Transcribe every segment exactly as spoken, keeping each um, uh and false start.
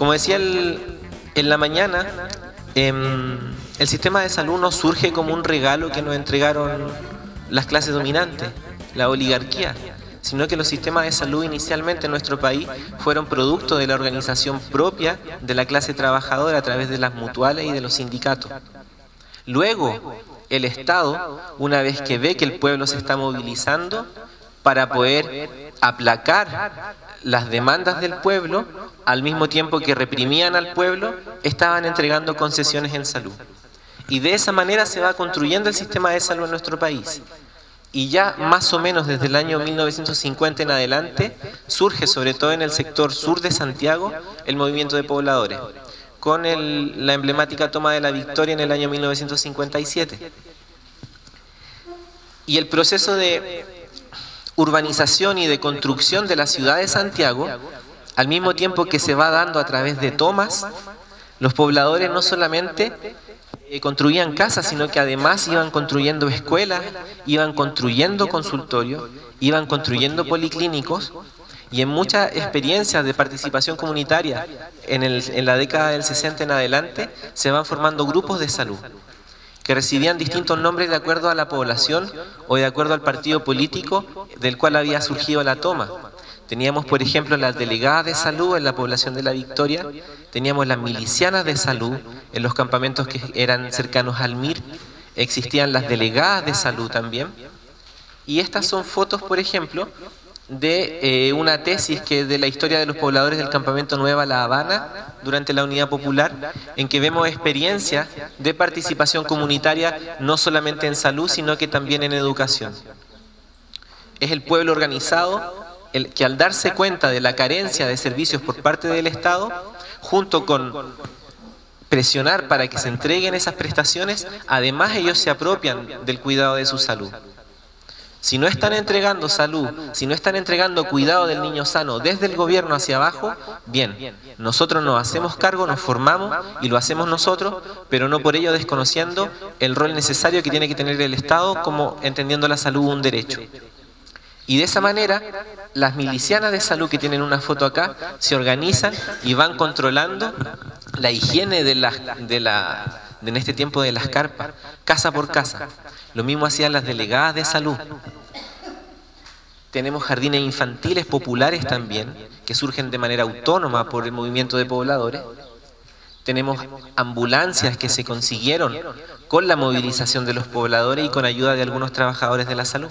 Como decía el, en la mañana, eh, el sistema de salud no surge como un regalo que nos entregaron las clases dominantes, la oligarquía, sino que los sistemas de salud inicialmente en nuestro país fueron producto de la organización propia de la clase trabajadora a través de las mutuales y de los sindicatos. Luego, el Estado, una vez que ve que el pueblo se está movilizando para poder aplacar las demandas del pueblo, al mismo tiempo que reprimían al pueblo, estaban entregando concesiones en salud. Y de esa manera se va construyendo el sistema de salud en nuestro país. Y ya más o menos desde el año mil novecientos cincuenta en adelante surge, sobre todo en el sector sur de Santiago, el movimiento de pobladores, con el, la emblemática toma de la Victoria en el año mil novecientos cincuenta y siete. Y el proceso de urbanización y de construcción de la ciudad de Santiago, al mismo tiempo que se va dando a través de tomas, los pobladores no solamente Eh, construían casas, sino que además iban construyendo escuelas, iban construyendo consultorios, iban construyendo policlínicos, y en muchas experiencias de participación comunitaria en, el, en la década del sesenta en adelante se van formando grupos de salud que recibían distintos nombres de acuerdo a la población o de acuerdo al partido político del cual había surgido la toma. Teníamos, por ejemplo, las delegadas de salud en la población de La Victoria, teníamos las milicianas de salud en los campamentos que eran cercanos al M I R, existían las delegadas de salud también, y estas son fotos, por ejemplo, de eh, una tesis que de la historia de los pobladores del campamento Nueva La Habana durante la Unidad Popular, en que vemos experiencias de participación comunitaria no solamente en salud, sino que también en educación. Es el pueblo organizado el que, al darse cuenta de la carencia de servicios por parte del Estado, junto con presionar para que se entreguen esas prestaciones, además ellos se apropian del cuidado de su salud. Si no están entregando salud, si no están entregando cuidado del niño sano desde el gobierno hacia abajo, bien, nosotros nos hacemos cargo, nos formamos y lo hacemos nosotros, pero no por ello desconociendo el rol necesario que tiene que tener el Estado, como entendiendo la salud un derecho. Y de esa manera, las milicianas de salud que tienen una foto acá, se organizan y van controlando la higiene de la, de la, de en este tiempo de las carpas, casa por casa. Lo mismo hacían las delegadas de salud. Tenemos jardines infantiles populares también, que surgen de manera autónoma por el movimiento de pobladores. Tenemos ambulancias que se consiguieron con la movilización de los pobladores y con ayuda de algunos trabajadores de la salud.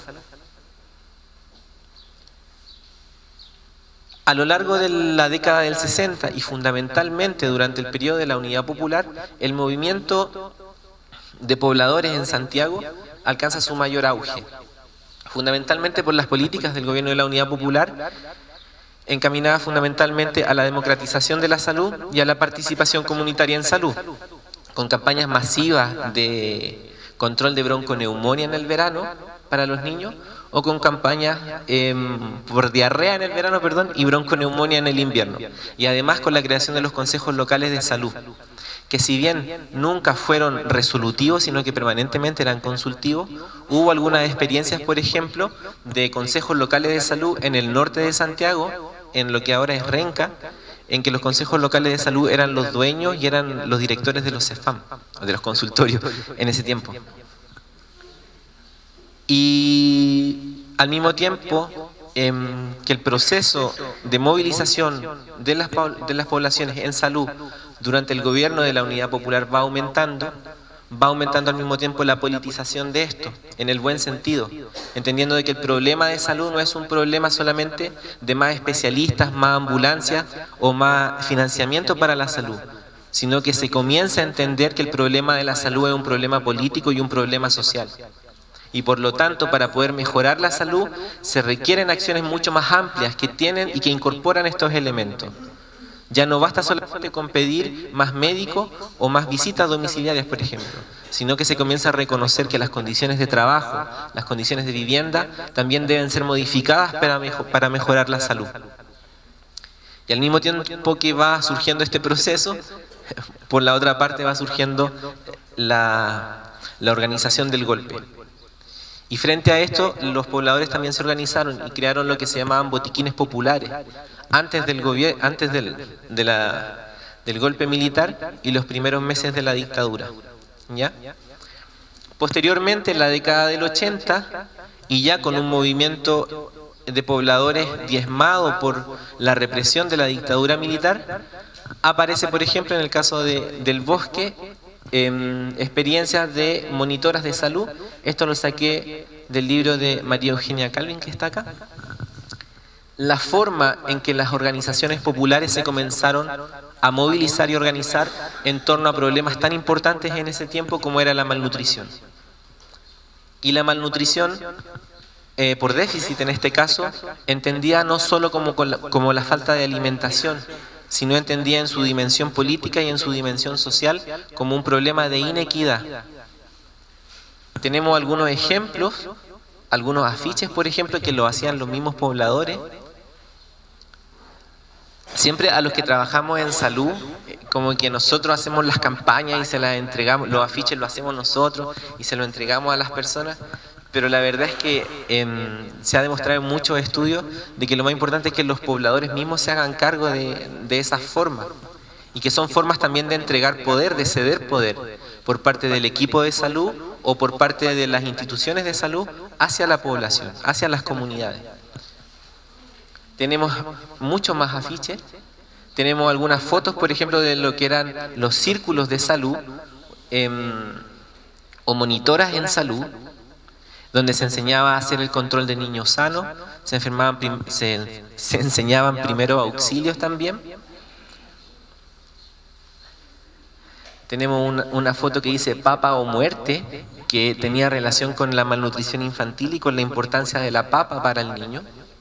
A lo largo de la década del sesenta y fundamentalmente durante el periodo de la Unidad Popular, el movimiento de pobladores en Santiago alcanza su mayor auge, fundamentalmente por las políticas del gobierno de la Unidad Popular, encaminadas fundamentalmente a la democratización de la salud y a la participación comunitaria en salud, con campañas masivas de control de bronconeumonía en el verano para los niños, o con campañas eh, por diarrea en el verano, perdón, y bronconeumonía en el invierno. Y además con la creación de los consejos locales de salud, que si bien nunca fueron resolutivos, sino que permanentemente eran consultivos, hubo algunas experiencias, por ejemplo, de consejos locales de salud en el norte de Santiago, en lo que ahora es Renca, en que los consejos locales de salud eran los dueños y eran los directores de los CEFAM, de los consultorios en ese tiempo. Y al mismo tiempo eh, que el proceso de movilización de las, de las poblaciones en salud durante el gobierno de la Unidad Popular va aumentando, va aumentando al mismo tiempo la politización de esto, en el buen sentido, entendiendo de que el problema de salud no es un problema solamente de más especialistas, más ambulancias o más financiamiento para la salud, sino que se comienza a entender que el problema de la salud es un problema político y un problema social. Y por lo tanto, para poder mejorar la salud, se requieren acciones mucho más amplias que tienen y que incorporan estos elementos. Ya no basta solamente con pedir más médicos o más visitas domiciliarias, por ejemplo, sino que se comienza a reconocer que las condiciones de trabajo, las condiciones de vivienda, también deben ser modificadas para, mejor, para mejorar la salud. Y al mismo tiempo que va surgiendo este proceso, por la otra parte va surgiendo la, la organización del golpe. Y frente a esto, los pobladores también se organizaron y crearon lo que se llamaban botiquines populares. Antes del gobierno, antes del, de, la, del golpe militar y los primeros meses de la dictadura. ¿Ya? Posteriormente, en la década del ochenta, y ya con un movimiento de pobladores diezmado por la represión de la dictadura militar, aparece, por ejemplo, en el caso de, del Bosque, eh, experiencias de monitoras de salud. Esto lo saqué del libro de María Eugenia Calvin, que está acá. La forma en que las organizaciones populares se comenzaron a movilizar y organizar en torno a problemas tan importantes en ese tiempo como era la malnutrición. Y la malnutrición, eh, por déficit en este caso, entendía no solo como, como la falta de alimentación, sino entendía en su dimensión política y en su dimensión social como un problema de inequidad. Tenemos algunos ejemplos, algunos afiches, por ejemplo, que lo hacían los mismos pobladores. Siempre a los que trabajamos en salud, como que nosotros hacemos las campañas y se las entregamos, los afiches lo hacemos nosotros y se los entregamos a las personas, pero la verdad es que eh, se ha demostrado en muchos estudios de que lo más importante es que los pobladores mismos se hagan cargo de, de esas formas, y que son formas también de entregar poder, de ceder poder, por parte del equipo de salud o por parte de las instituciones de salud hacia la población, hacia las comunidades. Tenemos muchos más afiches, tenemos algunas fotos, por ejemplo, de lo que eran los círculos de salud eh, o monitoras en salud, donde se enseñaba a hacer el control de niños sanos, se, enfermaban, se, se enseñaban primero auxilios también. Tenemos una, una foto que dice papa o muerte, que tenía relación con la malnutrición infantil y con la importancia de la papa para el niño.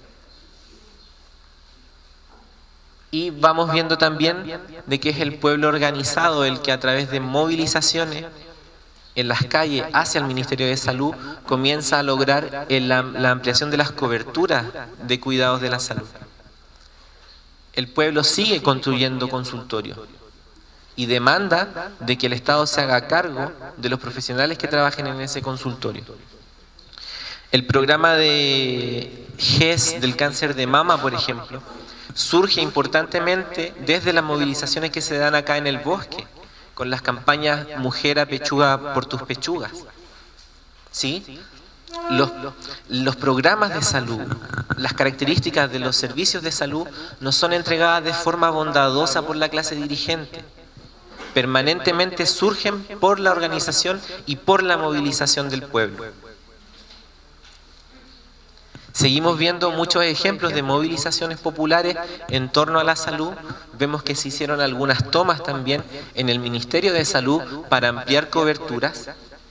Y vamos viendo también de que es el pueblo organizado el que a través de movilizaciones en las calles hacia el Ministerio de Salud comienza a lograr la, la ampliación de las coberturas de cuidados de la salud. El pueblo sigue construyendo consultorios y demanda de que el Estado se haga cargo de los profesionales que trabajen en ese consultorio. El programa de G E S del cáncer de mama, por ejemplo, surge importantemente desde las movilizaciones que se dan acá en el Bosque, con las campañas Mujer a Pechuga por tus pechugas. ¿Sí? Los, los programas de salud, las características de los servicios de salud no son entregadas de forma bondadosa por la clase dirigente. Permanentemente surgen por la organización y por la movilización del pueblo. Seguimos viendo muchos ejemplos de movilizaciones populares en torno a la salud. Vemos que se hicieron algunas tomas también en el Ministerio de Salud para ampliar coberturas.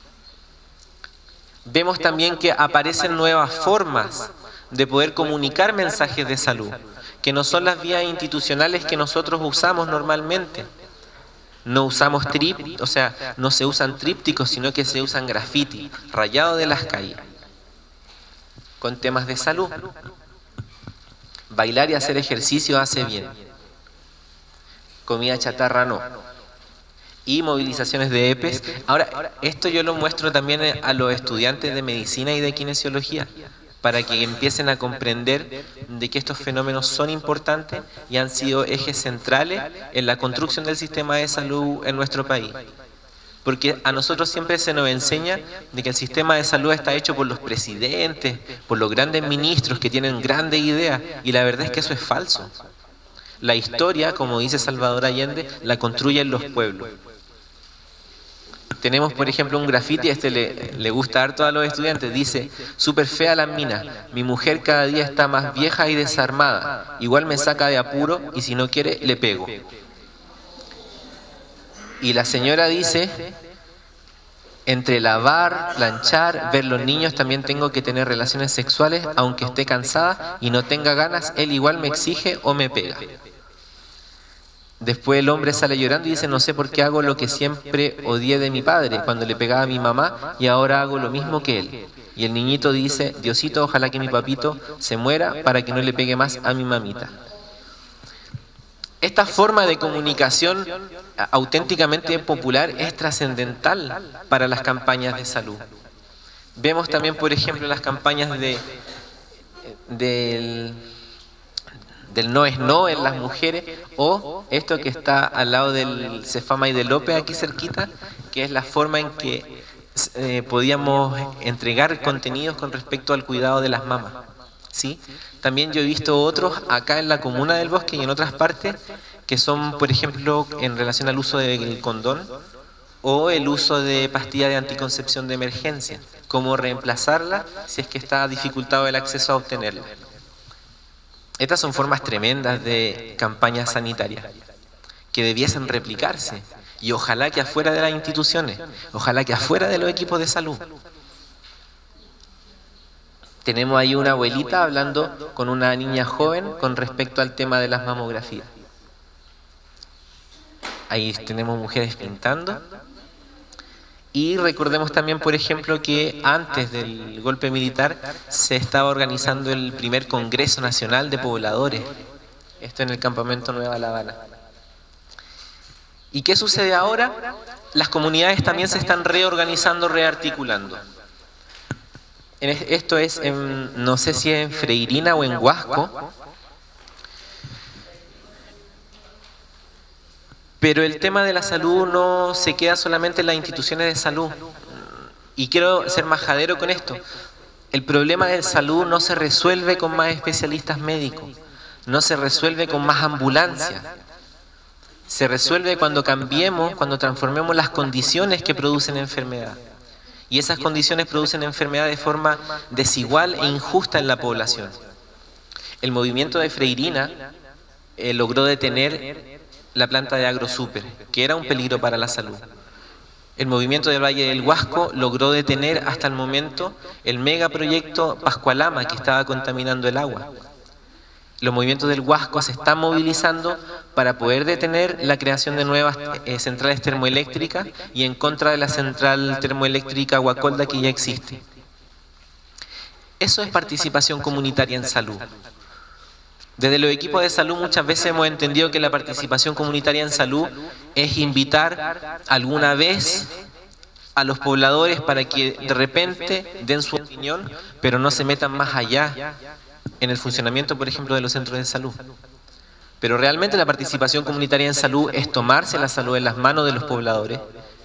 Vemos también que aparecen nuevas formas de poder comunicar mensajes de salud, que no son las vías institucionales que nosotros usamos normalmente. No usamos trip, o sea, no se usan trípticos, sino que se usan graffiti, rayado de las calles, con temas de salud. Bailar y hacer ejercicio hace bien. Comida chatarra no. Y movilizaciones de E P E S. Ahora, esto yo lo muestro también a los estudiantes de medicina y de kinesiología, para que empiecen a comprender de que estos fenómenos son importantes y han sido ejes centrales en la construcción del sistema de salud en nuestro país. Porque a nosotros siempre se nos enseña de que el sistema de salud está hecho por los presidentes, por los grandes ministros que tienen grandes ideas, y la verdad es que eso es falso. La historia, como dice Salvador Allende, la construyen los pueblos. Tenemos, por ejemplo, un grafiti, este le, le gusta harto a los estudiantes, dice: súper fea la mina, mi mujer cada día está más vieja y desarmada, igual me saca de apuro y si no quiere le pego. Y la señora dice: entre lavar, planchar, ver los niños, también tengo que tener relaciones sexuales, aunque esté cansada y no tenga ganas, él igual me exige o me pega. Después el hombre sale llorando y dice: no sé por qué hago lo que siempre odié de mi padre, cuando le pegaba a mi mamá, y ahora hago lo mismo que él. Y el niñito dice: Diosito, ojalá que mi papito se muera para que no le pegue más a mi mamita. Esta forma de comunicación auténticamente popular es trascendental para las campañas de salud. Vemos también, por ejemplo, las campañas de, del, del no es no en las mujeres, o esto que está al lado del Cefama y de López, aquí cerquita, que es la forma en que eh, podíamos entregar contenidos con respecto al cuidado de las mamas. ¿Sí? También yo he visto otros acá en la comuna del Bosque y en otras partes, que son, por ejemplo, en relación al uso del condón o el uso de pastillas de anticoncepción de emergencia, cómo reemplazarla si es que está dificultado el acceso a obtenerla. Estas son formas tremendas de campañas sanitarias que debiesen replicarse, y ojalá que afuera de las instituciones, ojalá que afuera de los equipos de salud. Tenemos ahí una abuelita hablando con una niña joven con respecto al tema de las mamografías. Ahí tenemos mujeres pintando. Y recordemos también, por ejemplo, que antes del golpe militar se estaba organizando el primer Congreso Nacional de Pobladores. Esto en el campamento Nueva La Habana. ¿Y qué sucede ahora? Las comunidades también se están reorganizando, rearticulando. Esto es, en, no sé si es en Freirina o en Huasco, pero el tema de la salud no se queda solamente en las instituciones de salud. Y quiero ser majadero con esto. El problema de salud no se resuelve con más especialistas médicos, no se resuelve con más ambulancias. Se resuelve cuando cambiemos, cuando transformemos las condiciones que producen enfermedad. Y esas condiciones producen enfermedad de forma desigual e injusta en la población. El movimiento de Freirina eh, logró detener la planta de AgroSuper, que era un peligro para la salud. El movimiento del Valle del Huasco logró detener hasta el momento el megaproyecto Pascualama, que estaba contaminando el agua. Los movimientos del Huasco se están movilizando para poder detener la creación de nuevas eh, centrales termoeléctricas y en contra de la central termoeléctrica Guacolda que ya existe. Eso es participación comunitaria en salud. Desde los equipos de salud muchas veces hemos entendido que la participación comunitaria en salud es invitar alguna vez a los pobladores para que de repente den su opinión, pero no se metan más allá en el funcionamiento, por ejemplo, de los centros de salud. Pero realmente la participación comunitaria en salud es tomarse la salud en las manos de los pobladores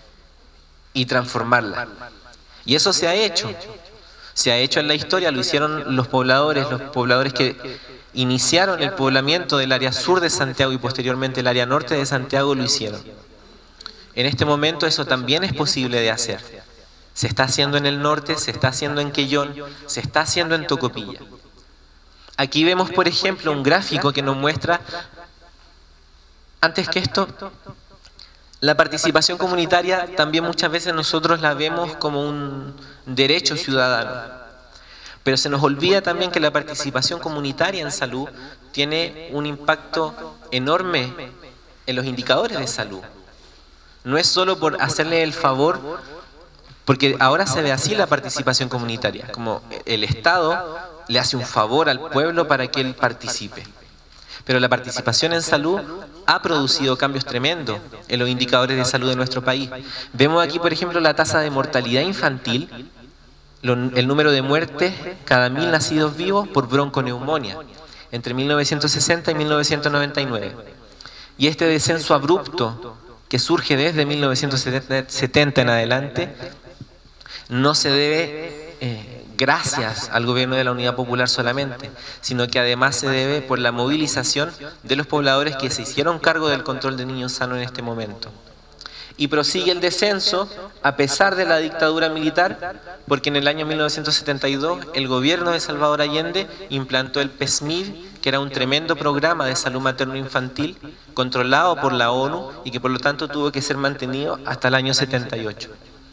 y transformarla. Y eso se ha hecho. Se ha hecho en la historia, lo hicieron los pobladores, los pobladores que iniciaron el poblamiento del área sur de Santiago y posteriormente el área norte de Santiago lo hicieron. En este momento eso también es posible de hacer. Se está haciendo en el norte, se está haciendo en Quellón, se está haciendo en Tocopilla. Aquí vemos, por ejemplo, un gráfico que nos muestra, antes que esto, la participación comunitaria también muchas veces nosotros la vemos como un derecho ciudadano. Pero se nos olvida también que la participación comunitaria en salud tiene un impacto enorme en los indicadores de salud. No es solo por hacerle el favor, porque ahora se ve así la participación comunitaria, como el Estado le hace un favor al pueblo para que él participe. Pero la participación en salud ha producido cambios tremendos en los indicadores de salud de nuestro país. Vemos aquí, por ejemplo, la tasa de mortalidad infantil, el número de muertes cada mil nacidos vivos por bronconeumonía entre mil novecientos sesenta y mil novecientos noventa y nueve. Y este descenso abrupto que surge desde mil novecientos setenta en adelante no se debe eh, gracias al gobierno de la Unidad Popular solamente, sino que además se debe por la movilización de los pobladores que se hicieron cargo del control de niños sanos en este momento. Y prosigue el descenso a pesar de la dictadura militar, porque en el año mil novecientos setenta y dos el gobierno de Salvador Allende implantó el PESMID, que era un tremendo programa de salud materno-infantil controlado por la ONU y que por lo tanto tuvo que ser mantenido hasta el año setenta y ocho.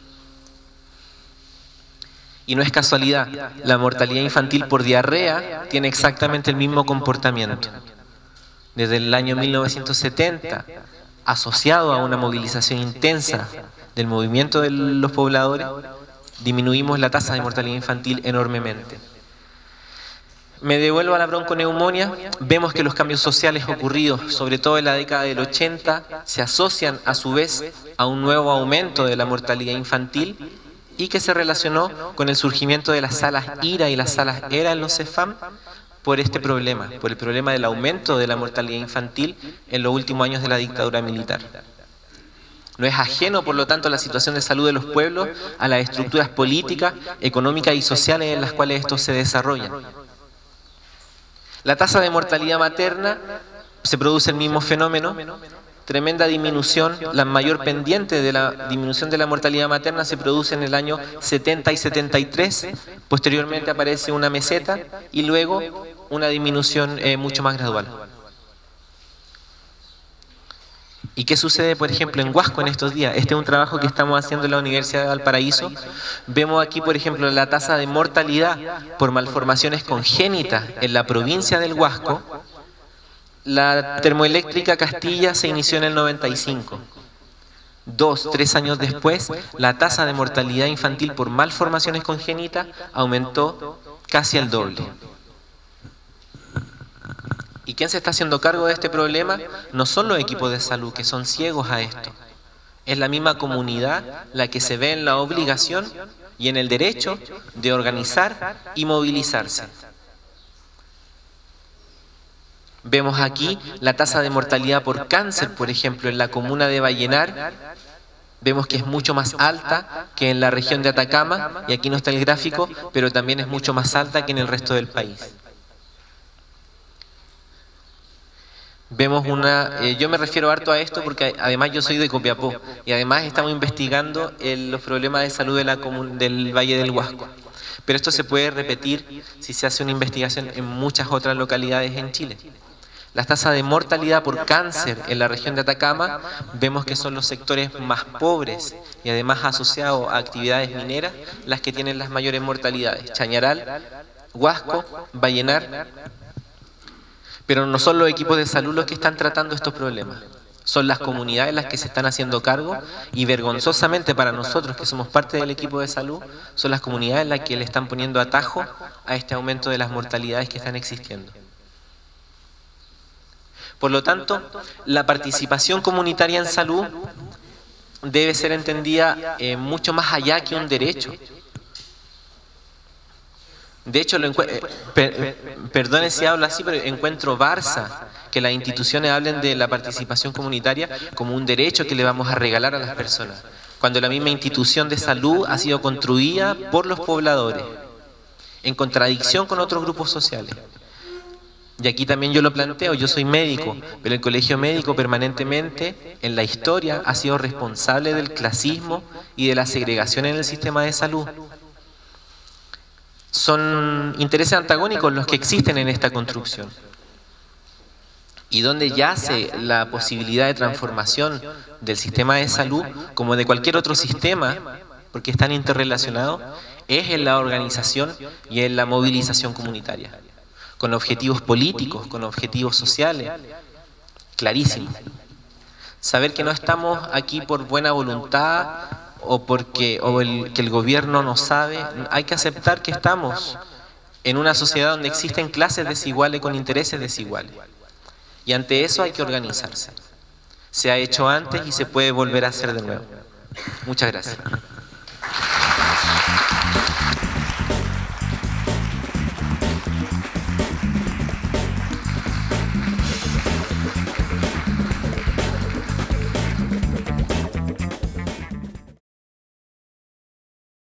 Y no es casualidad, la mortalidad infantil por diarrea tiene exactamente el mismo comportamiento. Desde el año mil novecientos setenta, asociado a una movilización intensa del movimiento de los pobladores, disminuimos la tasa de mortalidad infantil enormemente. Me devuelvo a la bronconeumonía. Vemos que los cambios sociales ocurridos, sobre todo en la década del ochenta, se asocian a su vez a un nuevo aumento de la mortalidad infantil y que se relacionó con el surgimiento de las salas IRA y las salas ERA en los CEFAM, por este problema, por el problema del aumento de la mortalidad infantil en los últimos años de la dictadura militar. No es ajeno, por lo tanto, la situación de salud de los pueblos a las estructuras políticas, económicas y sociales en las cuales estos se desarrollan. La tasa de mortalidad materna se produce el mismo fenómeno, tremenda disminución, la mayor pendiente de la disminución de la mortalidad materna se produce en el año setenta y setenta y tres, posteriormente aparece una meseta y luego una disminución eh, mucho más gradual. ¿Y qué sucede, por ejemplo, en Huasco en estos días? Este es un trabajo que estamos haciendo en la Universidad de Valparaíso. Vemos aquí, por ejemplo, la tasa de mortalidad por malformaciones congénitas en la provincia del Huasco. La termoeléctrica Castilla se inició en el noventa y cinco. Dos, tres años después, la tasa de mortalidad infantil por malformaciones congénitas aumentó casi al doble. ¿Y quién se está haciendo cargo de este problema? No son los equipos de salud, que son ciegos a esto. Es la misma comunidad la que se ve en la obligación y en el derecho de organizar y movilizarse. Vemos aquí la tasa de mortalidad por cáncer, por ejemplo, en la comuna de Vallenar. Vemos que es mucho más alta que en la región de Atacama, y aquí no está el gráfico, pero también es mucho más alta que en el resto del país. Vemos una, eh, yo me refiero harto a esto porque además yo soy de Copiapó y además estamos investigando el, los problemas de salud de la comun, del Valle del Huasco. Pero esto se puede repetir si se hace una investigación en muchas otras localidades en Chile. Las tasas de mortalidad por cáncer en la región de Atacama vemos que son los sectores más pobres y además asociados a actividades mineras las que tienen las mayores mortalidades. Chañaral, Huasco, Vallenar. Pero no son los equipos de salud los que están tratando estos problemas. Son las comunidades las que se están haciendo cargo y vergonzosamente para nosotros que somos parte del equipo de salud, son las comunidades las que le están poniendo atajo a este aumento de las mortalidades que están existiendo. Por lo tanto, la participación comunitaria en salud debe ser entendida eh, mucho más allá que un derecho. De hecho, lo eh, per, perdone si hablo así, pero encuentro Barça que las instituciones hablen de la participación comunitaria como un derecho que le vamos a regalar a las personas, cuando la misma institución de salud ha sido construida por los pobladores, en contradicción con otros grupos sociales. Y aquí también yo lo planteo, yo soy médico, pero el colegio médico permanentemente en la historia ha sido responsable del clasismo y de la segregación en el sistema de salud. Son intereses antagónicos los que existen en esta construcción. Y donde yace la posibilidad de transformación del sistema de salud, como de cualquier otro sistema, porque están interrelacionados, es en la organización y en la movilización comunitaria, con objetivos políticos, con objetivos sociales, clarísimos. Saber que no estamos aquí por buena voluntad o porque o el, que el gobierno no sabe, hay que aceptar que estamos en una sociedad donde existen clases desiguales con intereses desiguales. Y ante eso hay que organizarse. Se ha hecho antes y se puede volver a hacer de nuevo. Muchas gracias.